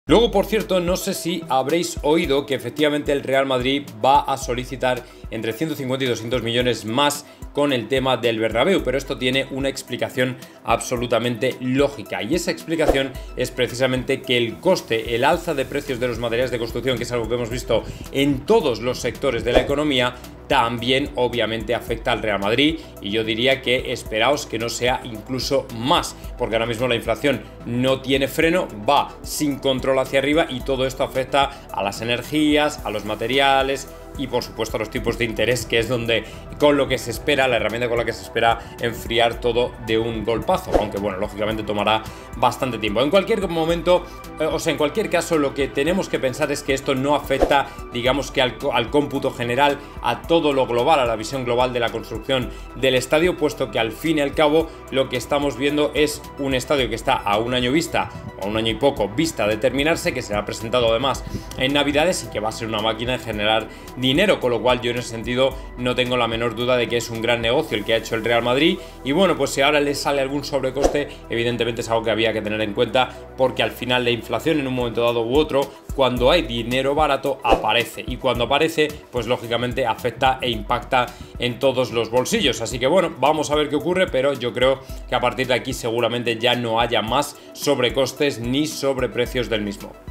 Luego, por cierto, no sé si habréis oído que efectivamente el Real Madrid va a solicitar entre 150 y 200 millones más con el tema del Bernabéu, pero esto tiene una explicación absolutamente lógica, y esa explicación es precisamente que el coste, el alza de precios de los materiales de construcción, que es algo que hemos visto en todos los sectores de la economía, también obviamente afecta al Real Madrid, y yo diría que esperaos que no sea incluso más, porque ahora mismo la inflación no tiene freno, va sin control hacia arriba, y todo esto afecta a las energías, a los materiales y por supuesto a los tipos de interés, que es donde con lo que se espera, la herramienta con la que se espera enfriar todo de un golpazo, aunque bueno, lógicamente tomará bastante tiempo. En cualquier momento, en cualquier caso, lo que tenemos que pensar es que esto no afecta, digamos que al cómputo general, a todo lo global, a la visión global de la construcción del estadio, puesto que al fin y al cabo lo que estamos viendo es un estadio que está a un año vista, o a un año y poco vista de terminarse, que será presentado además en Navidades y que va a ser una máquina de generar dinero, con lo cual yo en ese sentido no tengo la menor duda de que es un gran negocio el que ha hecho el Real Madrid. Y bueno, pues si ahora le sale algún sobrecoste, evidentemente es algo que había que tener en cuenta, porque al final la inflación en un momento dado u otro, cuando hay dinero barato, aparece, y cuando aparece, pues lógicamente afecta e impacta en todos los bolsillos. Así que bueno, vamos a ver qué ocurre, pero yo creo que a partir de aquí seguramente ya no haya más sobrecostes ni sobreprecios del mismo.